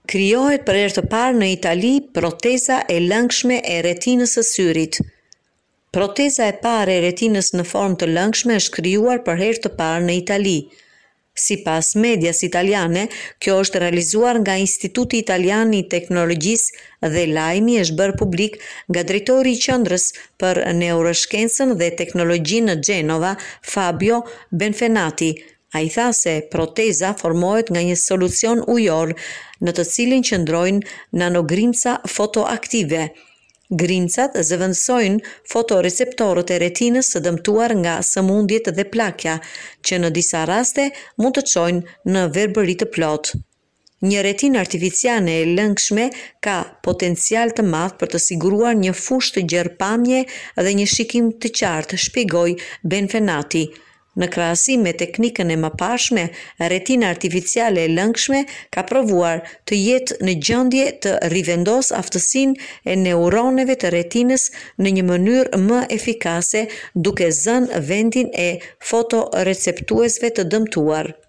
Krijohet për herë të parë në Itali proteza e lëngshme e retinës së syrit. Proteza e parë e retinës në formë të lëngshme është krijuar për herë të parë në Itali. Sipas medias italiane, kjo është realizuar nga Instituti Italian i Teknologjisë dhe lajmi është bërë publik nga drejtori i Qendrës për Neuroshkencën dhe Teknologjinë në Gjenova, Fabio Benfenati. Ai tha se proteza formohet nga një solucion ujor në të cilin qëndrojnë nanogrimca fotoaktive. Grimcat zëvendësojnë fotoreceptorët e retinës së dëmtuar nga sëmundjet dhe plakja, që në disa raste mund të çojnë në verbëri të plotë. Një retinë artificiale e lëngshme ka potencial të madh për të siguruar një fushë të gjerë pamje dhe një shikim të qartë, shpjegoi Benfenati. Në krahasim me teknikën e mëparshme, retina artificiale e lëngshme ka provuar të jetë në gjendje të rivendosë aftësinë e neuroneve të retinës në një mënyrë më efikase, duke zënë vendin e fotoreceptuesve të dëmtuar.